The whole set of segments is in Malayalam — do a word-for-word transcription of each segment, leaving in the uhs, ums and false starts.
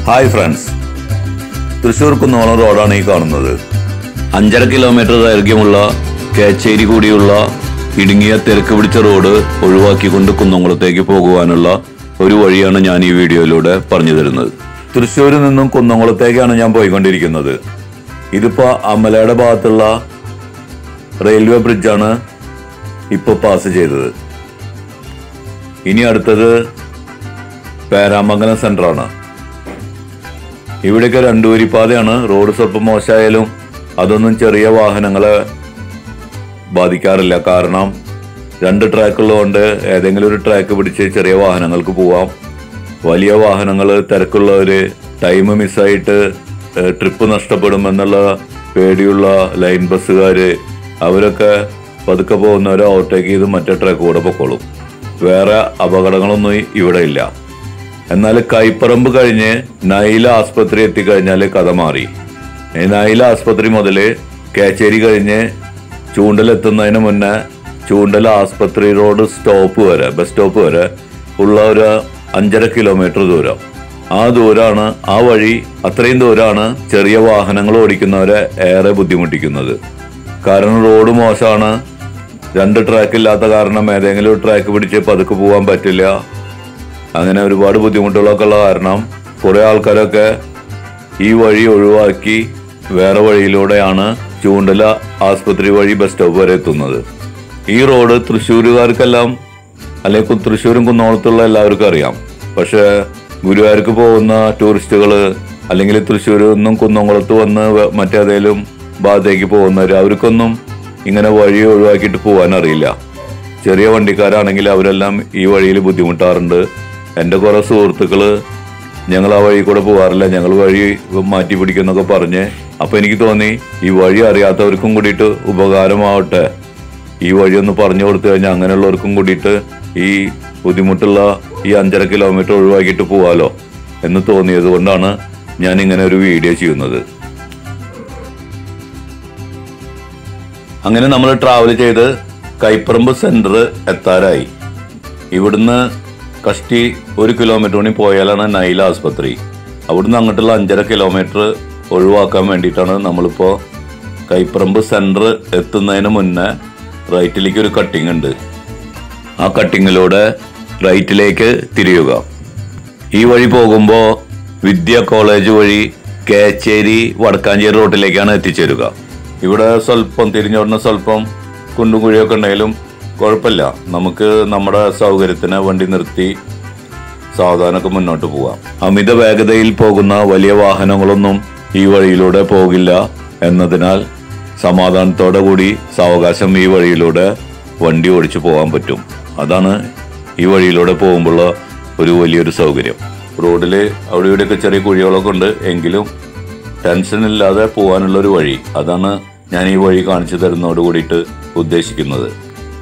ഹായ് ഫ്രണ്ട്സ്, തൃശ്ശൂർ കുന്നോളം റോഡാണ് ഈ കാണുന്നത്. അഞ്ചര കിലോമീറ്റർ ദൈർഘ്യമുള്ള കേച്ചേരി കൂടിയുള്ള ഇടുങ്ങിയ തിരക്ക് പിടിച്ച റോഡ് ഒഴിവാക്കിക്കൊണ്ട് കുന്നംകുളത്തേക്ക് പോകുവാനുള്ള ഒരു വഴിയാണ് ഞാൻ ഈ വീഡിയോയിലൂടെ പറഞ്ഞു തരുന്നത്. തൃശ്ശൂരിൽ നിന്നും കുന്നംകുളത്തേക്കാണ് ഞാൻ പോയിക്കൊണ്ടിരിക്കുന്നത്. ഇതിപ്പോ അമലയുടെ ഭാഗത്തുള്ള റെയിൽവേ ബ്രിഡ്ജാണ് ഇപ്പോൾ പാസ് ചെയ്തത്. ഇനി അടുത്തത് പേരാമംഗലം സെന്ററാണ്. ഇവിടെയൊക്കെ രണ്ടുവരിപ്പാതയാണ്. റോഡ് സ്വല്പം മോശമായാലും അതൊന്നും ചെറിയ വാഹനങ്ങളെ ബാധിക്കാറില്ല. കാരണം രണ്ട് ട്രാക്ക് ഉള്ളതുകൊണ്ട് ഏതെങ്കിലും ഒരു ട്രാക്ക് പിടിച്ച് ചെറിയ വാഹനങ്ങൾക്ക് പോവാം. വലിയ വാഹനങ്ങൾ തിരക്കുള്ളവർ ടൈം മിസ്സായിട്ട് ട്രിപ്പ് നഷ്ടപ്പെടുമെന്നുള്ള പേടിയുള്ള ലൈൻ ബസ്സുകാർ അവരൊക്കെ പതുക്കെ പോകുന്നവരെ ഓവർടേക്ക് ചെയ്ത് മറ്റേ ട്രാക്ക് കൂടെ പൊക്കോളും. വേറെ അപകടങ്ങളൊന്നും ഇവിടെ ഇല്ല. എന്നാൽ കൈപ്പറമ്പ് കഴിഞ്ഞ് നൈല ആസ്പത്രി എത്തിക്കഴിഞ്ഞാൽ കഥ മാറി. നൈല ആസ്പത്രി മുതൽ കേച്ചേരി കഴിഞ്ഞ് ചൂണ്ടലെത്തുന്നതിന് മുന്നേ ചൂണ്ടൽ ആസ്പത്രി റോഡ് സ്റ്റോപ്പ് വരെ ബസ് സ്റ്റോപ്പ് വരെ ഉള്ള ഒരു അഞ്ചര കിലോമീറ്റർ ദൂരം. ആ ദൂരമാണ് ആ വഴി അത്രയും ദൂരമാണ് ചെറിയ വാഹനങ്ങൾ ഓടിക്കുന്നവരെ ഏറെ ബുദ്ധിമുട്ടിക്കുന്നത്. കാരണം റോഡ് മോശമാണ്. രണ്ട് ട്രാക്ക് ഇല്ലാത്ത കാരണം ഏതെങ്കിലും ഒരു ട്രാക്ക് പിടിച്ച് പതുക്കെ പോകാൻ പറ്റില്ല. അങ്ങനെ ഒരുപാട് ബുദ്ധിമുട്ടുകളൊക്കെ ഉള്ള കാരണം കുറേ ആൾക്കാരൊക്കെ ഈ വഴി ഒഴിവാക്കി വേറെ വഴിയിലൂടെയാണ് ചൂണ്ടല ആസ്പത്രി വഴി ബസ് സ്റ്റോപ്പ് വരെ എത്തുന്നത്. ഈ റോഡ് തൃശ്ശൂരുകാർക്കെല്ലാം അല്ലെങ്കിൽ തൃശ്ശൂരും കുന്നോളത്തുള്ള എല്ലാവർക്കും അറിയാം. പക്ഷെ ഗുരുവായൂർക്ക് പോകുന്ന ടൂറിസ്റ്റുകൾ അല്ലെങ്കിൽ തൃശ്ശൂരിൽ നിന്നും കുന്നംകുളത്ത് വന്ന് മറ്റേതെങ്കിലും ഭാഗത്തേക്ക് പോകുന്നവർ അവർക്കൊന്നും ഇങ്ങനെ വഴി ഒഴിവാക്കിയിട്ട് പോകാൻ അറിയില്ല. ചെറിയ വണ്ടിക്കാരാണെങ്കിൽ അവരെല്ലാം ഈ വഴിയിൽ ബുദ്ധിമുട്ടാറുണ്ട്. എൻ്റെ കുറേ സുഹൃത്തുക്കൾ ഞങ്ങൾ ആ വഴി കൂടെ പോകാറില്ല, ഞങ്ങൾ വഴി മാറ്റി പിടിക്കുന്നൊക്കെ പറഞ്ഞ്. അപ്പോൾ എനിക്ക് തോന്നി ഈ വഴി അറിയാത്തവർക്കും കൂടിയിട്ട് ഉപകാരമാവട്ടെ, ഈ വഴി ഒന്ന് പറഞ്ഞു കൊടുത്തു കഴിഞ്ഞാൽ അങ്ങനെയുള്ളവർക്കും കൂടിയിട്ട് ഈ ബുദ്ധിമുട്ടുള്ള ഈ അഞ്ചര കിലോമീറ്റർ ഒഴിവാക്കിയിട്ട് പോകാമല്ലോ എന്ന് തോന്നിയത് കൊണ്ടാണ് ഞാൻ ഇങ്ങനെ ഒരു വീഡിയോ ചെയ്യുന്നത്. അങ്ങനെ നമ്മൾ ട്രാവൽ ചെയ്ത് കൈപ്പറമ്പ് സെന്റർ എത്താറായി. ഇവിടുന്ന് കഷ്ടി ഒരു കിലോമീറ്റർ കൂടി പോയാലാണ് നൈല ആസ്പത്രി. അവിടുന്ന് അങ്ങോട്ടുള്ള അഞ്ചര കിലോമീറ്റർ ഒഴിവാക്കാൻ വേണ്ടിയിട്ടാണ് നമ്മളിപ്പോൾ കൈപ്പറമ്പ് സെന്റർ എത്തുന്നതിന് മുന്നേ റൈറ്റിലേക്ക് ഒരു കട്ടിങ് ഉണ്ട്. ആ കട്ടിങ്ങിലൂടെ റൈറ്റിലേക്ക് തിരിയുക. ഈ വഴി പോകുമ്പോൾ വിദ്യ കോളേജ് വഴി കേച്ചേരി വടക്കാഞ്ചേരി റോഡിലേക്കാണ് എത്തിച്ചേരുക. ഇവിടെ സ്വല്പം തിരിഞ്ഞോടുന്ന സ്വല്പം കുണ്ടും കുഴിയൊക്കെ ഉണ്ടെങ്കിലും കുഴപ്പമില്ല. നമുക്ക് നമ്മുടെ സൗകര്യത്തിന് വണ്ടി നിർത്തി സാവധാനമൊക്കെ മുന്നോട്ട് പോവാം. അമിത വേഗതയിൽ പോകുന്ന വലിയ വാഹനങ്ങളൊന്നും ഈ വഴിയിലൂടെ പോകില്ല എന്നതിനാൽ സമാധാനത്തോടെ കൂടി സാവകാശം ഈ വഴിയിലൂടെ വണ്ടി ഓടിച്ചു പോകാൻ പറ്റും. അതാണ് ഈ വഴിയിലൂടെ പോകുമ്പോൾ ഒരു വലിയൊരു സൗകര്യം. റോഡിൽ അവിടെ ഇവിടെയൊക്കെ ചെറിയ കുഴികളൊക്കെ ഉണ്ട്, എങ്കിലും ടെൻഷൻ ഇല്ലാതെ പോകാനുള്ളൊരു വഴി. അതാണ് ഞാൻ ഈ വഴി കാണിച്ചു തരുന്നതോട് കൂടിയിട്ട് ഉദ്ദേശിക്കുന്നത്.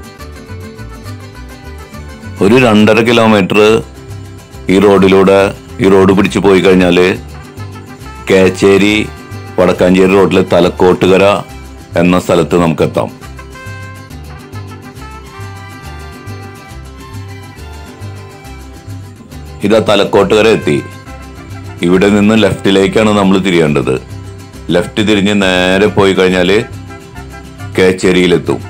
ഒരു രണ്ടര കിലോമീറ്റർ ഈ റോഡിലൂടെ ഈ റോഡ് പിടിച്ചു പോയി കഴിഞ്ഞാൽ കേച്ചേരി വടക്കാഞ്ചേരി റോഡിലെ തലക്കോട്ടുകര എന്ന സ്ഥലത്ത് നമുക്കെത്താം. ഇതാ തലക്കോട്ടുകര എത്തി. ഇവിടെ നിന്ന് ലെഫ്റ്റിലേക്കാണ് നമ്മൾ തിരിയേണ്ടത്. ലെഫ്റ്റ് തിരിഞ്ഞ് നേരെ പോയി കഴിഞ്ഞാൽ കേച്ചേരിയിലെത്തും.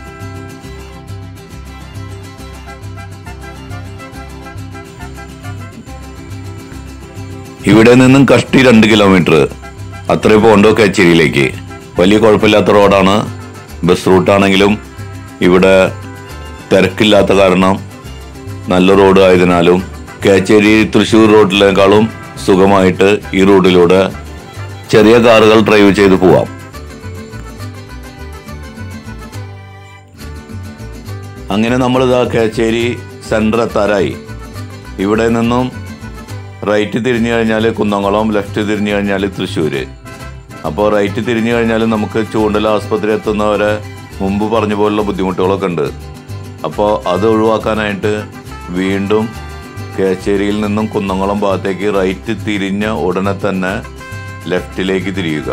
ഇവിടെ നിന്നും കഷ്ടി രണ്ട് കിലോമീറ്റർ അത്രയും പോകണ്ടോ കേച്ചേരിയിലേക്ക്. വലിയ കുഴപ്പമില്ലാത്ത റോഡാണ്. ബസ് റൂട്ടാണെങ്കിലും ഇവിടെ തിരക്കില്ലാത്ത കാരണം നല്ല റോഡ് ആയതിനാലും കേച്ചേരി തൃശ്ശൂർ റോഡിനേക്കാളും സുഖമായിട്ട് ഈ റോഡിലൂടെ ചെറിയ കാറുകൾ ഡ്രൈവ് ചെയ്ത് പോവാം. അങ്ങനെ നമ്മളിതാ കേച്ചേരി സെന്റർ എത്താറായി. ഇവിടെ നിന്നും റൈറ്റ് തിരിഞ്ഞു കഴിഞ്ഞാൽ കുന്നംകുളം, ലെഫ്റ്റ് തിരിഞ്ഞു കഴിഞ്ഞാൽ തൃശ്ശൂർ. അപ്പോൾ റൈറ്റ് തിരിഞ്ഞു കഴിഞ്ഞാൽ നമുക്ക് ചൂണ്ടല ആസ്പത്രി എത്തുന്നവരെ മുമ്പ് പറഞ്ഞ പോലുള്ള ബുദ്ധിമുട്ടുകളൊക്കെ ഉണ്ട്. അപ്പോൾ അത് ഒഴിവാക്കാനായിട്ട് വീണ്ടും കേച്ചേരിയിൽ നിന്നും കുന്നംകുളം ഭാഗത്തേക്ക് റൈറ്റ് തിരിഞ്ഞ ഉടനെ തന്നെ ലെഫ്റ്റിലേക്ക് തിരിയുക.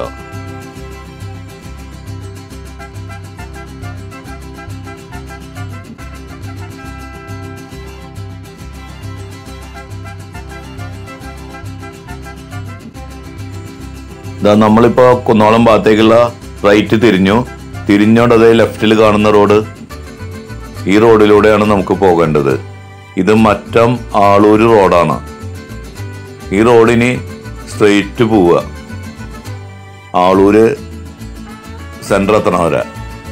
ഇതാ നമ്മളിപ്പോൾ കുന്നോളം ഭാഗത്തേക്കുള്ള റൈറ്റ് തിരിഞ്ഞു. തിരിഞ്ഞോണ്ട് അതേ ലെഫ്റ്റിൽ കാണുന്ന റോഡ്, ഈ റോഡിലൂടെയാണ് നമുക്ക് പോകേണ്ടത്. ഇത് മറ്റം ആളൂര് റോഡാണ്. ഈ റോഡിന് സ്ട്രെയിറ്റ് പോവുക, ആളൂര് സെൻറ്റർ എത്തണ വരെ.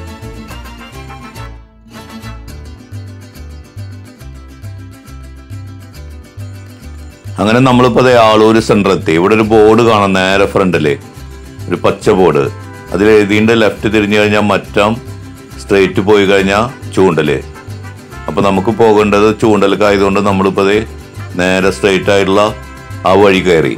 അങ്ങനെ നമ്മളിപ്പോൾ അതേ ആളൂര് സെൻറ്റർ എത്തി. ഇവിടെ ഒരു ബോർഡ് കാണാം നേരെ ഫ്രണ്ടില്, ഒരു പച്ച ബോർഡ്. അതിൽ എഴുതിൻ്റെ ലെഫ്റ്റ് തിരിഞ്ഞു കഴിഞ്ഞാൽ മറ്റം, സ്ട്രെയിറ്റ് പോയി കഴിഞ്ഞാൽ ചൂണ്ടല്. അപ്പം നമുക്ക് പോകേണ്ടത് ചൂണ്ടലൊക്കെ ആയതുകൊണ്ട് നമ്മളിപ്പോൾ അതേ നേരെ സ്ട്രെയിറ്റ് ആയിട്ടുള്ള ആ വഴി കയറി.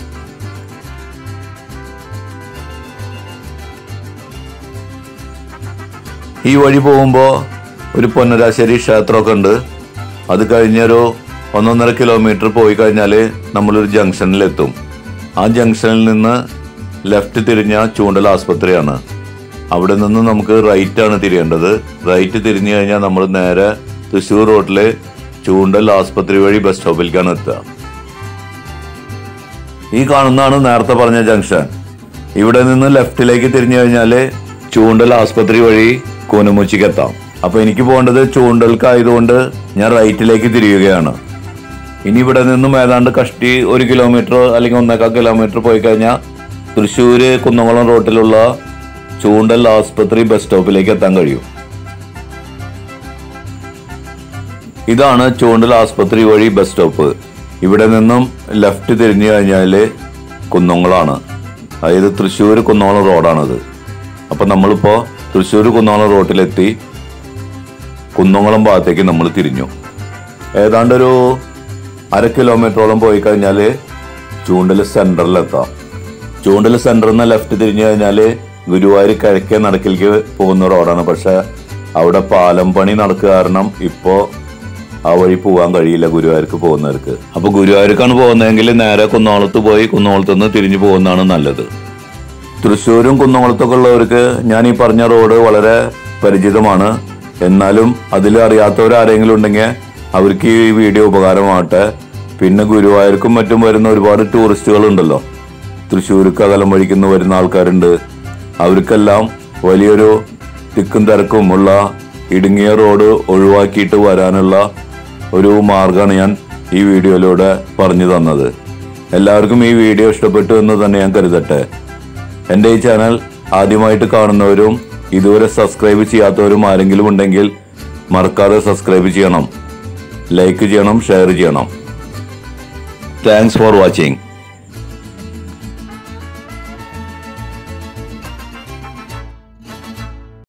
ഈ വഴി പോകുമ്പോൾ ഒരു പൊന്നരാശ്ശേരി ക്ഷേത്രമൊക്കെ ഉണ്ട്. അത് കഴിഞ്ഞൊരു ഒന്നൊന്നര കിലോമീറ്റർ പോയി കഴിഞ്ഞാൽ നമ്മളൊരു ജംഗ്ഷനിലെത്തും. ആ ജംഗ്ഷനിൽ നിന്ന് ലെഫ്റ്റ് തിരിഞ്ഞ ചൂണ്ടൽ ആസ്പത്രിയാണ്. അവിടെ നിന്ന് നമുക്ക് റൈറ്റ് ആണ് തിരിയേണ്ടത്. റൈറ്റ് തിരിഞ്ഞു കഴിഞ്ഞാൽ നമ്മൾ നേരെ തൃശ്ശൂർ റോഡിലെ ചൂണ്ടൽ ആസ്പത്രി വഴി ബസ് സ്റ്റോപ്പിലേക്കാണ് എത്തുക. ഈ കാണുന്നതാണ് നേരത്തെ പറഞ്ഞ ജംഗ്ഷൻ. ഇവിടെ നിന്ന് ലെഫ്റ്റിലേക്ക് തിരിഞ്ഞു കഴിഞ്ഞാൽ ചൂണ്ടൽ ആസ്പത്രി വഴി കൂനമുച്ചിക്ക് എത്താം. അപ്പൊ എനിക്ക് പോകേണ്ടത് ചൂണ്ടൽക്കായതുകൊണ്ട് ഞാൻ റൈറ്റിലേക്ക് തിരിയുകയാണ്. ഇനി ഇവിടെ നിന്നും ഏതാണ്ട് കഷ്ടി ഒരു കിലോമീറ്റർ അല്ലെങ്കിൽ ഒന്നേക്കാൾ കിലോമീറ്റർ പോയി കഴിഞ്ഞാൽ തൃശ്ശൂര് കുന്നംകുളം റോഡിലുള്ള ചൂണ്ടൽ ആസ്പത്രി ബസ് സ്റ്റോപ്പിലേക്ക് എത്താൻ കഴിയും. ഇതാണ് ചൂണ്ടൽ ആസ്പത്രി വഴി ബസ് സ്റ്റോപ്പ്. ഇവിടെ നിന്നും ലെഫ്റ്റ് തിരിഞ്ഞു കഴിഞ്ഞാൽ കുന്നംകുളമാണ്, അതായത് തൃശ്ശൂർ കുന്നംകുളം റോഡാണത്. അപ്പൊ നമ്മളിപ്പോ തൃശ്ശൂർ കുന്നംകുളം റോഡിലെത്തി കുന്നംകുളം ഭാഗത്തേക്ക് നമ്മൾ തിരിഞ്ഞു. ഏതാണ്ടൊരു അര കിലോമീറ്ററോളം പോയി കഴിഞ്ഞാൽ ചൂണ്ടൽ സെന്ററിലെത്താം. ചൂണ്ടൽ സെന്ററിൽ നിന്ന് ലെഫ്റ്റ് തിരിഞ്ഞു കഴിഞ്ഞാൽ ഗുരുവായൂർ കിഴക്കേ നടക്കിലേക്ക് പോകുന്ന റോഡാണ്. പക്ഷെ അവിടെ പാലം പണി നടക്കുക കാരണം ഇപ്പോൾ ആ വഴി പോകാൻ കഴിയില്ല ഗുരുവായൂർക്ക് പോകുന്നവർക്ക്. അപ്പൊ ഗുരുവായൂർക്കാണ് പോകുന്നതെങ്കിൽ നേരെ കുന്നംകുളത്ത് പോയി കുന്നംകുളത്ത് നിന്ന് തിരിഞ്ഞു പോകുന്നതാണ് നല്ലത്. തൃശ്ശൂരും കുന്നംകുളത്തൊക്കെ ഉള്ളവർക്ക് ഞാൻ ഈ പറഞ്ഞ റോഡ് വളരെ പരിചിതമാണ്. എന്നാലും അതിൽ അറിയാത്തവരാരെങ്കിലും ഉണ്ടെങ്കിൽ അവർക്ക് ഈ വീഡിയോ ഉപകാരമാവട്ടെ. പിന്നെ ഗുരുവായൂർക്കും മറ്റും വരുന്ന ഒരുപാട് ടൂറിസ്റ്റുകൾ ഉണ്ടല്ലോ, തൃശ്ശൂർക്ക് അകലം വഴിക്കുന്ന വരുന്ന ആൾക്കാരുണ്ട്. അവർക്കെല്ലാം വലിയൊരു തിക്കും തിരക്കും ഉള്ള ഇടുങ്ങിയ റോഡ് ഒഴിവാക്കിയിട്ട് വരാനുള്ള ഒരു മാർഗമാണ് ഞാൻ ഈ വീഡിയോയിലൂടെ പറഞ്ഞു തന്നത്. എല്ലാവർക്കും ഈ വീഡിയോ ഇഷ്ടപ്പെട്ടു എന്ന് തന്നെ ഞാൻ കരുതട്ടെ. എൻ്റെ ഈ ചാനൽ ആദ്യമായിട്ട് കാണുന്നവരും ഇതുവരെ സബ്സ്ക്രൈബ് ചെയ്യാത്തവരും ആരെങ്കിലും ഉണ്ടെങ്കിൽ മറക്കാതെ സബ്സ്ക്രൈബ് ചെയ്യണം, ലൈക്ക് ചെയ്യണം, ഷെയർ ചെയ്യണം. Thanks for watching.